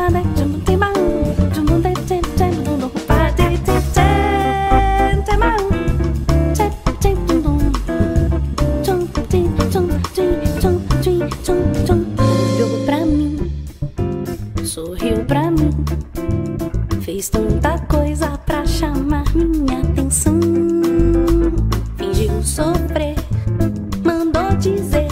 Olhou pra mim, sorriu pra mim, fez tanta coisa pra chamar minha atenção. Fingiu sofrer, mandou dizer